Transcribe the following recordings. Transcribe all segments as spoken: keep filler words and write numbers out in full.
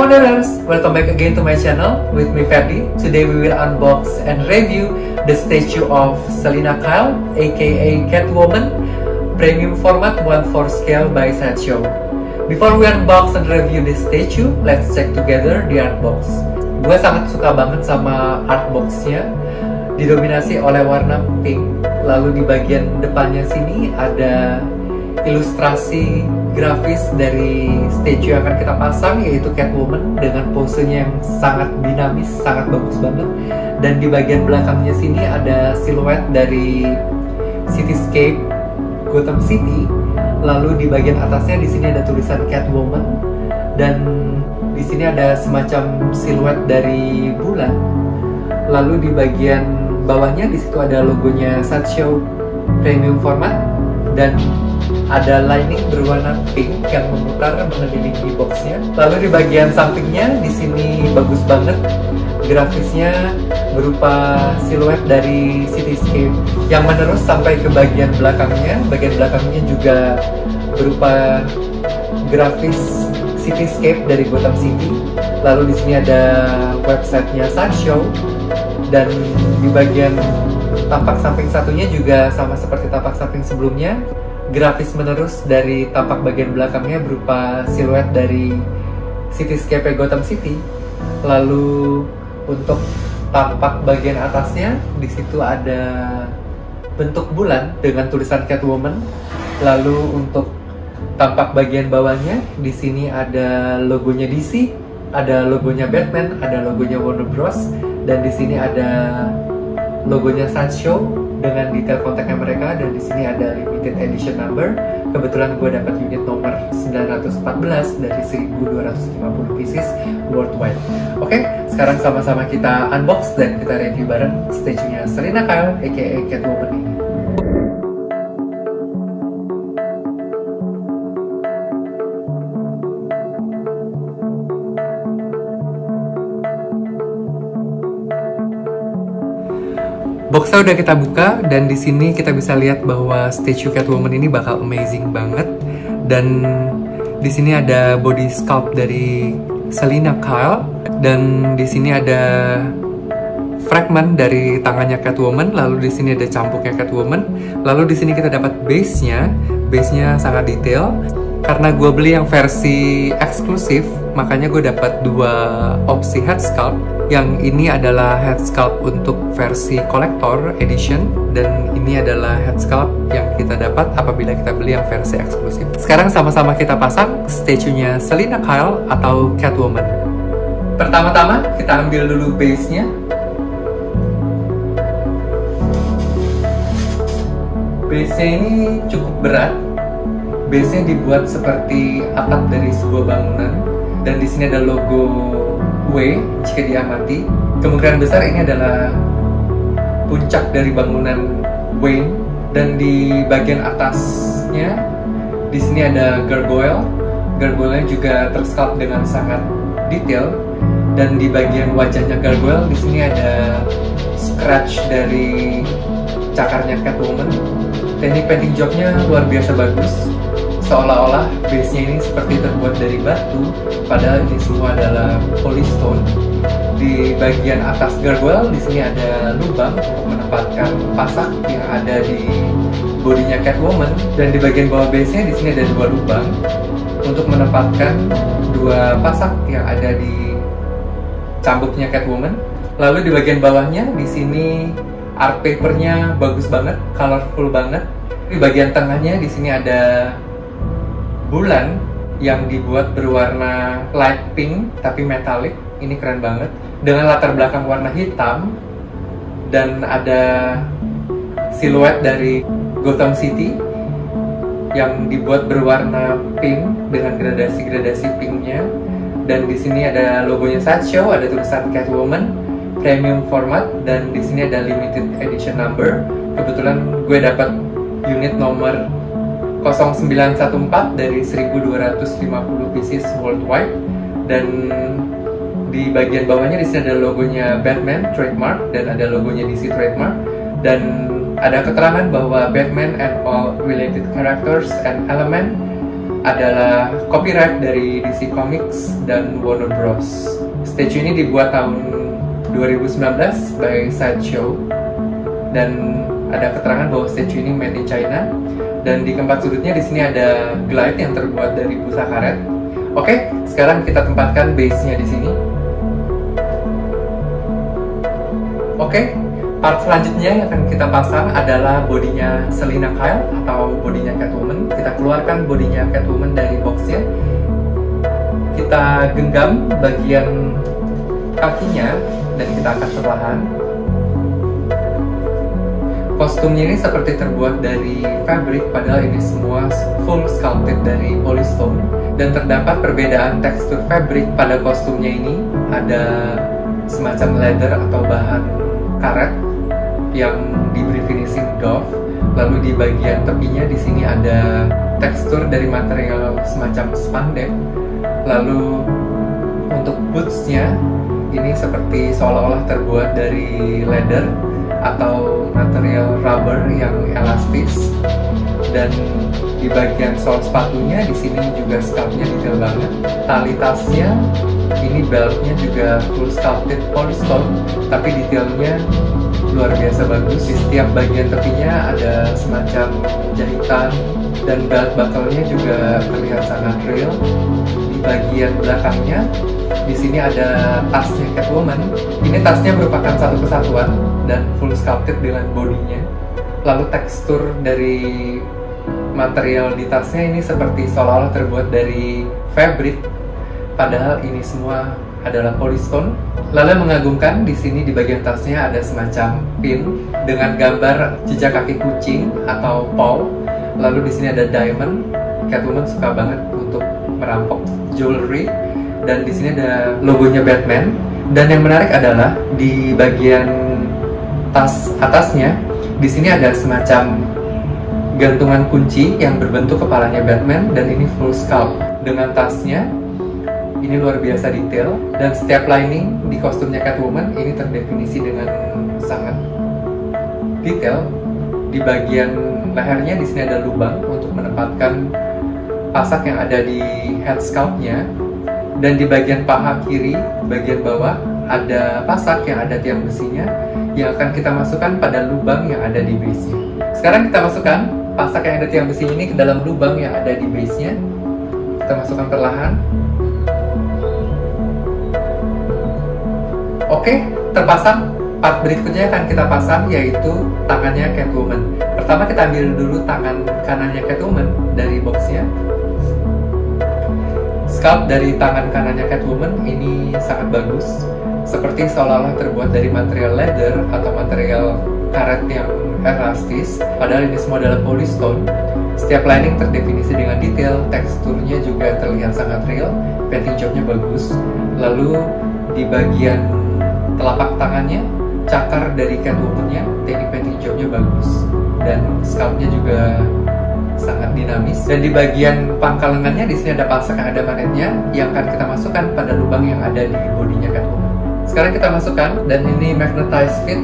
Wanderers! Welcome back again to my channel with me Ferdi. Today we will unbox and review the statue of Selina Kyle, aka Catwoman, premium format one fourth scale by Sideshow. Before we unbox and review this statue, let's check together the art box. Gue sangat suka banget sama art boxnya, didominasi oleh warna pink. Lalu di bagian depannya sini ada ilustrasi grafis dari statue yang akan kita pasang, yaitu Catwoman dengan posenya yang sangat dinamis, sangat bagus banget. Dan di bagian belakangnya sini ada siluet dari cityscape Gotham City. Lalu di bagian atasnya di sini ada tulisan Catwoman, dan di sini ada semacam siluet dari bulan. Lalu di bagian bawahnya di situ ada logonya Sideshow Premium Format, dan ada lining berwarna pink yang memutar mengelilingi boxnya. Lalu di bagian sampingnya di sini bagus banget grafisnya, berupa siluet dari cityscape yang menerus sampai ke bagian belakangnya. Bagian belakangnya juga berupa grafis cityscape dari Gotham City. Lalu di sini ada websitenya Sideshow, dan di bagian tampak samping satunya juga sama seperti tampak samping sebelumnya. Grafis menerus dari tampak bagian belakangnya berupa siluet dari cityscape Gotham City. Lalu untuk tampak bagian atasnya di situ ada bentuk bulan dengan tulisan Catwoman. Lalu untuk tampak bagian bawahnya di sini ada logonya D C, ada logonya Batman, ada logonya Warner Bros, dan di sini ada logonya Sideshow dengan detail kontaknya mereka, dan di sini ada limited edition number. Kebetulan gue dapat unit nomor sembilan ratus empat belas dari seribu dua ratus lima puluh pieces worldwide. Oke, sekarang sama-sama kita unbox dan kita review bareng statue-nya Selina Kyle aka Catwoman ini. Boxnya udah kita buka, dan di sini kita bisa lihat bahwa statue Catwoman ini bakal amazing banget. Dan di sini ada body sculpt dari Selina Kyle, dan di sini ada fragment dari tangannya Catwoman. Lalu di sini ada cambuknya Catwoman. Lalu di sini kita dapat base-nya. Base-nya sangat detail. Karena gue beli yang versi eksklusif, makanya gue dapat dua opsi head sculpt. Yang ini adalah head sculpt untuk versi collector edition, dan ini adalah head sculpt yang kita dapat apabila kita beli yang versi eksklusif. Sekarang sama-sama kita pasang statue-nya Selina Kyle atau Catwoman. Pertama-tama kita ambil dulu base-nya. Base-nya ini cukup berat. Base-nya dibuat seperti atap dari sebuah bangunan, dan di sini ada logo W. Jika diamati, kemungkinan besar ini adalah puncak dari bangunan Wayne. Dan di bagian atasnya di sini ada gargoyle. Gargoyle-nya juga tersculpt dengan sangat detail, dan di bagian wajahnya gargoyle di sini ada scratch dari cakarnya Catwoman. Teknik painting job-nya luar biasa bagus. Seolah-olah base-nya ini seperti terbuat dari batu, padahal ini semua adalah polystone. Di bagian atas gargoyle di sini ada lubang untuk menempatkan pasak yang ada di bodinya Catwoman, dan di bagian bawah base-nya di sini ada dua lubang untuk menempatkan dua pasak yang ada di cambuknya Catwoman. Lalu di bagian bawahnya di sini art paper-nya bagus banget, colorful banget. Di bagian tengahnya di sini ada bulan yang dibuat berwarna light pink tapi metallic. Ini keren banget dengan latar belakang warna hitam, dan ada siluet dari Gotham City yang dibuat berwarna pink dengan gradasi-gradasi pinknya. Dan di sini ada logonya Sideshow, ada tulisan Catwoman Premium Format, dan di sini ada limited edition number. Kebetulan gue dapat unit nomor nol sembilan satu empat dari seribu dua ratus lima puluh pieces worldwide. Dan di bagian bawahnya di sini ada logonya Batman trademark, dan ada logonya D C trademark, dan ada keterangan bahwa Batman and all related characters and element adalah copyright dari D C Comics dan Warner Bros. Statue ini dibuat tahun dua ribu sembilan belas by Sideshow, dan ada keterangan bahwa statue ini made in China. Dan di keempat sudutnya di sini ada glide yang terbuat dari busa karet. Oke, sekarang kita tempatkan base-nya di sini. Oke, part selanjutnya yang akan kita pasang adalah bodinya Selina Kyle atau bodinya Catwoman. Kita keluarkan bodinya Catwoman dari boxnya. Kita genggam bagian kakinya dan kita angkat perlahan. Kostumnya ini seperti terbuat dari fabric, padahal ini semua full sculpted dari polystone. Dan terdapat perbedaan tekstur fabric pada kostumnya ini. Ada semacam leather atau bahan karet yang diberi finishing doff. Lalu di bagian tepinya di sini ada tekstur dari material semacam spandex. Lalu untuk bootsnya ini seperti seolah-olah terbuat dari leather atau material rubber yang elastis. Dan di bagian sol sepatunya di sini juga sculptnya detail banget. Tali tasnya ini beltnya juga full sculpted polystone, tapi detailnya luar biasa bagus. Di setiap bagian tepinya ada semacam jahitan, dan belt buckle-nya juga terlihat sangat real. Di bagian belakangnya di sini ada tasnya Catwoman. Ini tasnya merupakan satu kesatuan dan full sculpted dengan bodinya. Lalu tekstur dari material di tasnya ini seperti seolah-olah terbuat dari fabric, padahal ini semua adalah polystone. Lalu yang mengagumkan di sini di bagian tasnya ada semacam pin dengan gambar jejak kaki kucing atau paw. Lalu di sini ada diamond. Catwoman suka banget untuk merampok jewelry. Dan di sini ada logonya Batman. Dan yang menarik adalah di bagian tas atasnya di sini ada semacam gantungan kunci yang berbentuk kepalanya Batman, dan ini full sculpt dengan tasnya. Ini luar biasa detail, dan setiap lining di kostumnya Catwoman ini terdefinisi dengan sangat detail. Di bagian lehernya di sini ada lubang untuk menempatkan pasak yang ada di head sculptnya. Dan di bagian paha kiri, bagian bawah, ada pasak yang ada tiang besinya yang akan kita masukkan pada lubang yang ada di base-nya. Sekarang kita masukkan pasak yang ada tiang besi ini ke dalam lubang yang ada di base-nya. Kita masukkan perlahan. Oke, terpasang. Part berikutnya akan kita pasang yaitu tangannya Catwoman. Pertama kita ambil dulu tangan kanannya Catwoman dari boxnya. Sculpt dari tangan kanannya Catwoman ini sangat bagus, seperti seolah-olah terbuat dari material leather atau material karet yang elastis, padahal ini semua adalah polystone. Setiap lining terdefinisi dengan detail, teksturnya juga terlihat sangat real, painting jobnya bagus. Lalu di bagian telapak tangannya, cakar dari Catwoman-nya, teknik painting jobnya bagus, dan sculptnya juga sangat dinamis. Dan di bagian pangkal lengannya di sini ada pasak yang ada manetnya yang akan kita masukkan pada lubang yang ada di bodinya Catwoman. Sekarang kita masukkan, dan ini magnetized fit.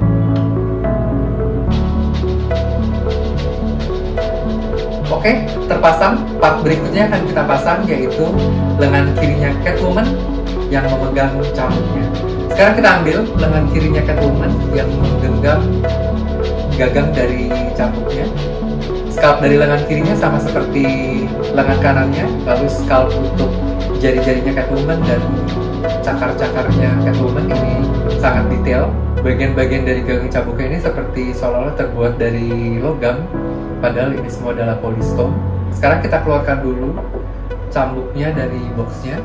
Oke, terpasang. Part berikutnya akan kita pasang yaitu lengan kirinya Catwoman yang memegang cambuknya. Sekarang kita ambil lengan kirinya Catwoman yang menggenggam gagang dari cambuknya. Sculpt dari lengan kirinya sama seperti lengan kanannya, lalu sculpt untuk jari-jarinya Catwoman dan cakar-cakarnya Catwoman ini sangat detail. Bagian-bagian dari gagang cambuknya ini seperti seolah-olah terbuat dari logam, padahal ini semua adalah polystone. Sekarang kita keluarkan dulu cambuknya dari boxnya.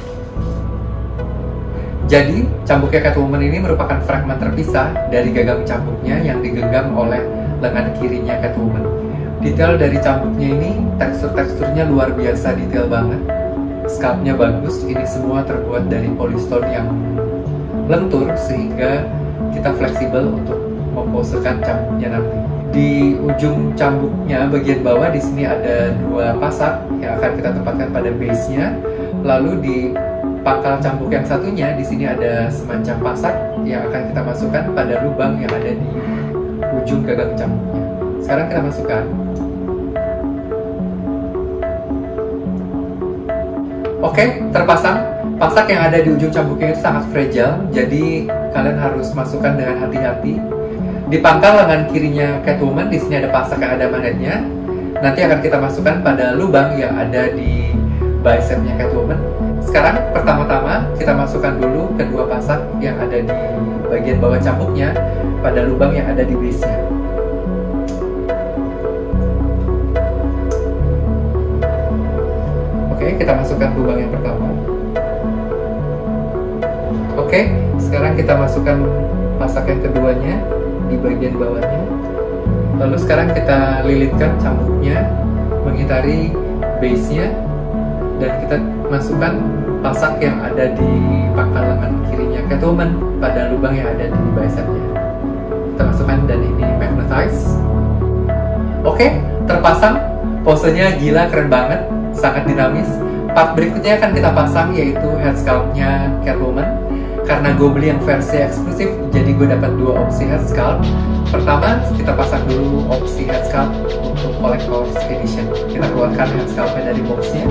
Jadi, cambuknya Catwoman ini merupakan fragmen terpisah dari gagang cambuknya yang digenggam oleh lengan kirinya Catwoman. Detail dari cambuknya ini, tekstur-teksturnya luar biasa detail banget. Sculptnya bagus, ini semua terbuat dari polystone yang lentur sehingga kita fleksibel untuk memposekan cambuknya nanti. Di ujung cambuknya bagian bawah di sini ada dua pasak yang akan kita tempatkan pada base-nya. Lalu di pangkal cambuk yang satunya di sini ada semacam pasak yang akan kita masukkan pada lubang yang ada di ujung gagang cambuknya. Sekarang kita masukkan. Oke, terpasang. Pasak yang ada di ujung cambuknya itu sangat fragile, jadi kalian harus masukkan dengan hati-hati. Di pangkal lengan kirinya Catwoman, di sini ada pasak yang ada magnetnya. Nanti akan kita masukkan pada lubang yang ada di bicepnya Catwoman. Sekarang pertama-tama kita masukkan dulu kedua pasak yang ada di bagian bawah cambuknya pada lubang yang ada di base-nya. Oke, kita masukkan lubang yang pertama. Oke, sekarang kita masukkan pasak yang keduanya di bagian bawahnya. Lalu sekarang kita lilitkan cambuknya mengitari base-nya, dan kita masukkan pasak yang ada di pangkal lengan kirinya Catwoman pada lubang yang ada di bicepnya. Kita masukkan dan ini magnetize. Oke, terpasang. Posenya gila, keren banget, sangat dinamis. Part berikutnya akan kita pasang yaitu head sculpt-nya Catwoman. Karena gue beli yang versi eksklusif, jadi gue dapat dua opsi head sculpt. Pertama, kita pasang dulu opsi head sculpt untuk Collector's Edition. Kita keluarkan head sculpt-nya dari box-nya.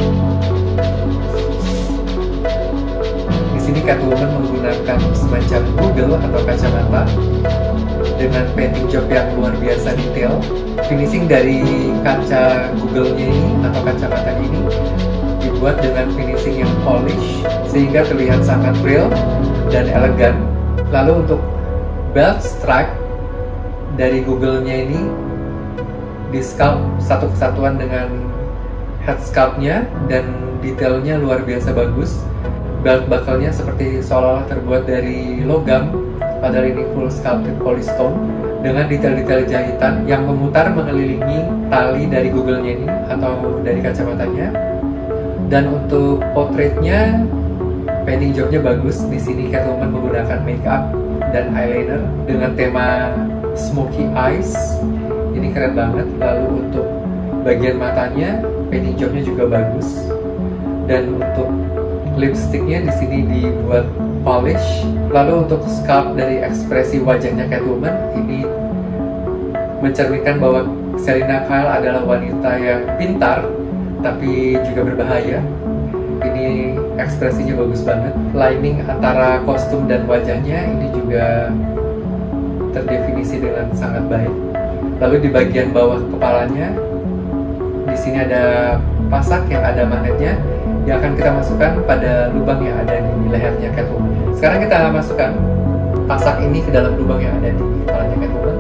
Di sini Catwoman menggunakan semacam Google atau kacamata dengan painting job yang luar biasa detail. Finishing dari kaca Google-nya ini atau kacamata ini dibuat dengan finishing yang polish sehingga terlihat sangat real dan elegan. Lalu untuk belt stripe dari Google-nya ini di sculpt satu kesatuan dengan head sculpt-nya dan detailnya luar biasa bagus. Belt buckle-nya seperti seolah-olah terbuat dari logam, padahal ini full sculpted polystone dengan detail-detail jahitan yang memutar mengelilingi tali dari Google-nya ini atau dari kacamatanya. Dan untuk portraitnya, painting jobnya bagus. Di sini Catwoman menggunakan makeup dan eyeliner dengan tema smoky eyes. Ini keren banget. Lalu untuk bagian matanya, painting jobnya juga bagus. Dan untuk lipsticknya di sini dibuat polish. Lalu untuk sculpt dari ekspresi wajahnya Catwoman, ini mencerminkan bahwa Selina Kyle adalah wanita yang pintar tapi juga berbahaya. Ini ekspresinya bagus banget. Lining antara kostum dan wajahnya ini juga terdefinisi dengan sangat baik. Lalu di bagian bawah kepalanya, di sini ada pasak yang ada magnetnya yang akan kita masukkan pada lubang yang ada di lehernya Catwoman. Sekarang kita masukkan pasak ini ke dalam lubang yang ada di kepalanya Catwoman.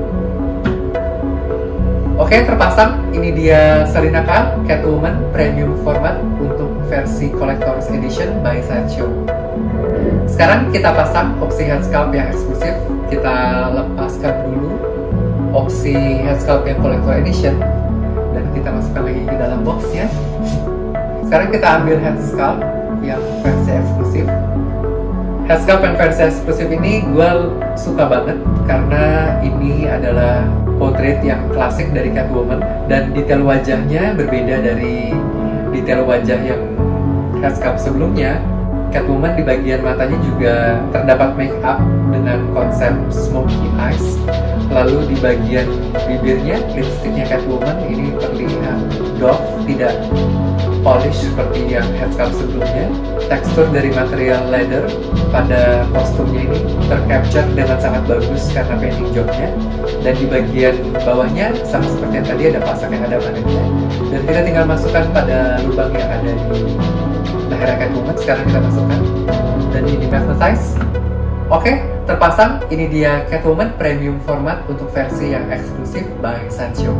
Oke, terpasang. Ini dia Selina Kyle Catwoman Premium Format untuk versi Collector's Edition by Sideshow. Sekarang kita pasang opsi head sculpt yang eksklusif. Kita lepaskan dulu opsi head sculpt yang Collector Edition dan kita masukkan lagi ke dalam boxnya. Sekarang kita ambil head sculpt yang versi eksklusif. Head sculpt yang versi eksklusif ini gue suka banget karena ini adalah portrait yang klasik dari Catwoman dan detail wajahnya berbeda dari detail wajah yang head sculpt sebelumnya. Catwoman di bagian matanya juga terdapat make up dengan konsep smoky eyes. Lalu di bagian bibirnya, lipsticknya Catwoman ini terlihat doff, tidak polish seperti yang head sculpt sebelumnya. Tekstur dari material leather pada kostumnya ini tercapture dengan sangat bagus karena painting jobnya. Dan di bagian bawahnya sama seperti yang tadi ada pasak yang ada magnetnya. Dan kita tinggal masukkan pada lubang yang ada di leher Catwoman. Sekarang kita masukkan dan ini magnetize. Oke, terpasang. Ini dia Catwoman Premium Format untuk versi yang eksklusif by Sideshow.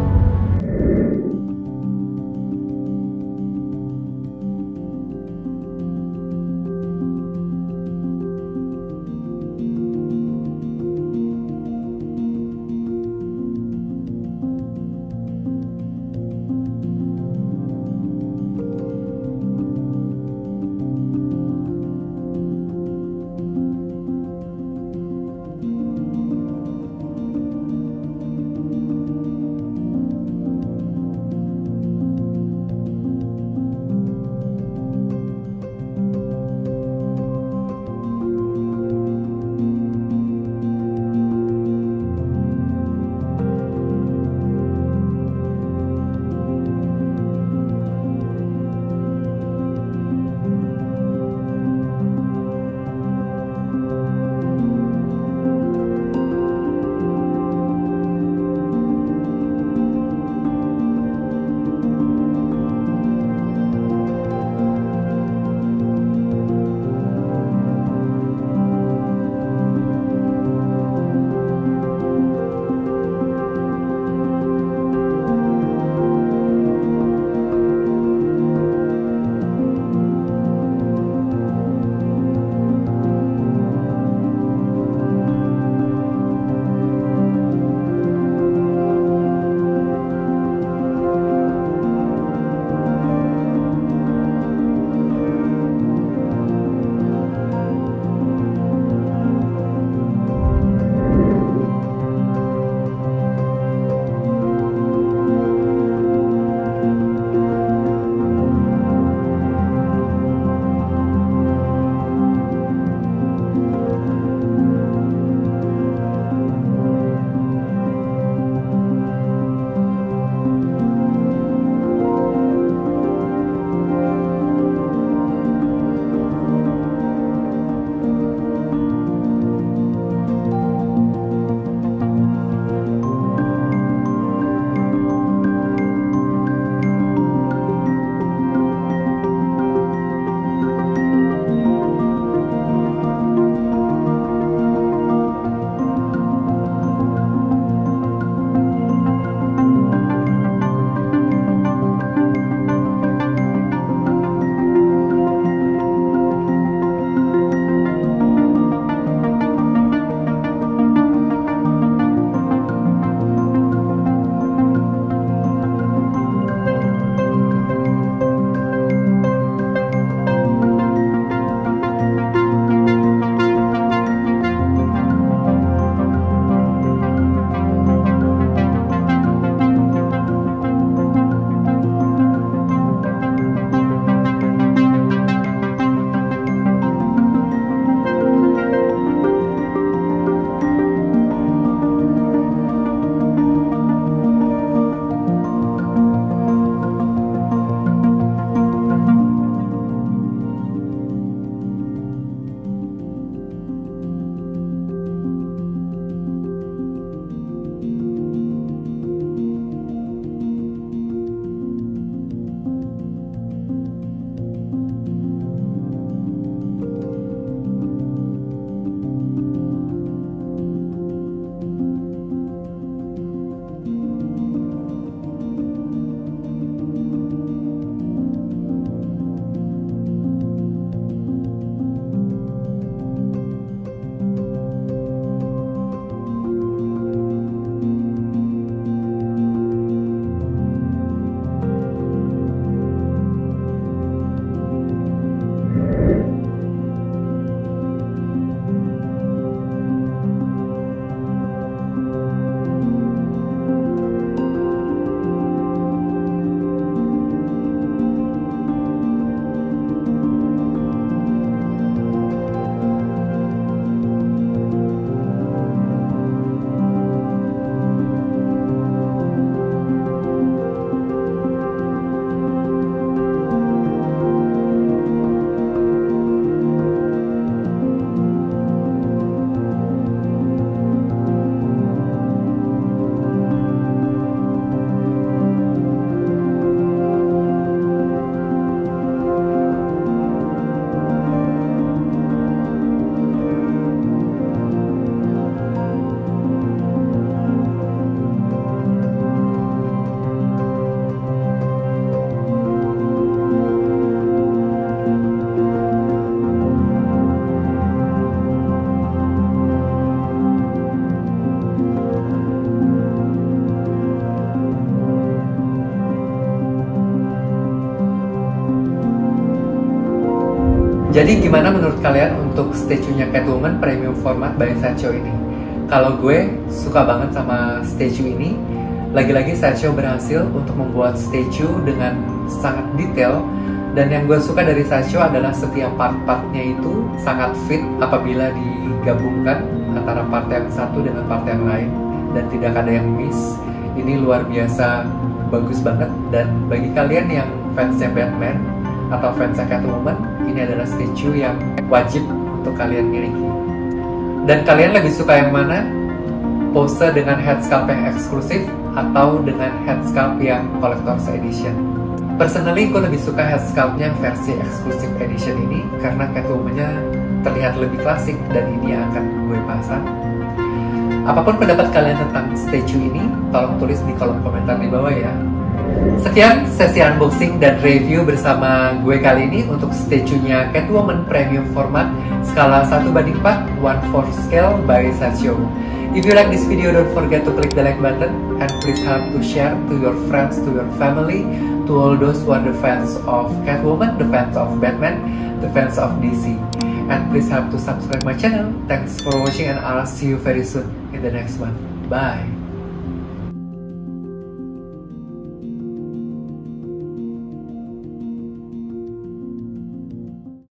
Jadi gimana menurut kalian untuk statue-nya Catwoman premium format by Sideshow ini? Kalau gue suka banget sama statue ini. Lagi-lagi Sideshow berhasil untuk membuat statue dengan sangat detail. Dan yang gue suka dari Sideshow adalah setiap part-partnya itu sangat fit apabila digabungkan antara part yang satu dengan part yang lain. Dan tidak ada yang miss. Ini luar biasa bagus banget. Dan bagi kalian yang fansnya Batman atau fansnya Catwoman, ini adalah statue yang wajib untuk kalian miliki. Dan kalian lebih suka yang mana? Pose dengan head sculpt yang eksklusif atau dengan head sculpt yang collector's edition? Personally, gue lebih suka head sculptnya versi eksklusif edition ini karena Catwoman-nya terlihat lebih klasik dan ini yang akan gue pasang. Apapun pendapat kalian tentang statue ini, tolong tulis di kolom komentar di bawah ya. Sekian sesi unboxing dan review bersama gue kali ini untuk statue-nya Catwoman premium format skala satu banding empat one fourth scale by Sideshow. If you like this video, don't forget to click the like button and please help to share to your friends, to your family, to all those who are the fans of Catwoman, the fans of Batman, the fans of D C. And please help to subscribe my channel. Thanks for watching and I'll see you very soon in the next one. Bye!